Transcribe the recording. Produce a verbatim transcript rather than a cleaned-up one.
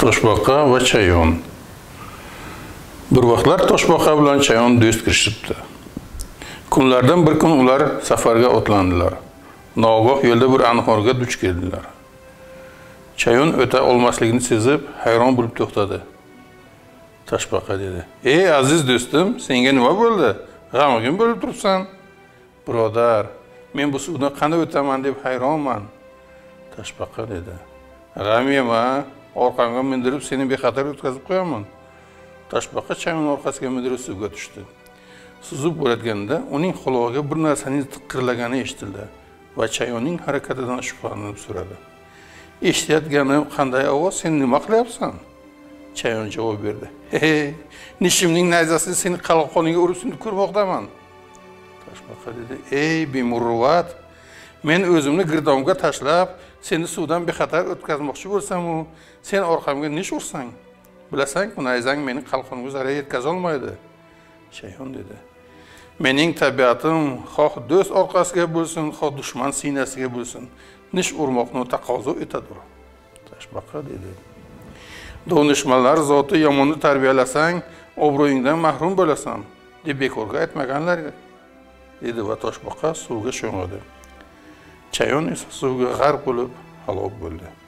Toshbaqa va Chayon. Bir vaqtlar Toshbaqa bilan Chayon do'st kirishibdi. Kunlardan bir kun ular safarga otlandilar. Nogoh yo'lda bir anhorga duch keldilar. Chayon o'ta olmasligini sezib, hayron bo'lib to'xtadi. Toshbaqa dedi: "Ey aziz do'stim, senga nima bo'ldi? G'amgin bo'lib turibsan?" "Birodar, men bu suvni qanday o'taman deb hayronman." Toshbaqa dedi: "G'am yema, orqamga mindirib seni bexatar o'tkazib qo'yaman." Toshbaqa Chayon orqasiga mindirib suvga tushdi. Suzib borayotganda uning qulog'iga bir narsaning tiqirlagani eshitildi va Chayonning harakatidan shubhalanib so'radi: "Eshitayotganim qanday ovoz? Sen nima qilyapsan?" Chayon javob berdi: "Hey, nishimning nayzasini seni qalqoniga urib sinib ko'rmoqdaman." Toshbaqa dedi: "Ey bemuruvvat, men o'zimni girdomga tashlab, seni suvdan bexatar o'tkazmoqchi bo'lsam-u, sen orqamga nish ursang? Bilasan-ku, nayzang meni qalqonimga zarar yetkaza olmaydi." Chayon dedi: "Mening tabiatim xoh do'st orqasiga bo'lsin, xoh dushman sinasiga bo'lsin, nish urmoqni taqozo etadi." Toshbaqa dedi: "Donishmandlar zoti yomonni tarbiyalasang, obro'yingdan mahrum bo'lasan, deb bekorga aytmaganlar" dedi va Toshbaqa suvga sho'ng'idi. Chayon esa suvga g'arq bo'lib halok bo'ldi.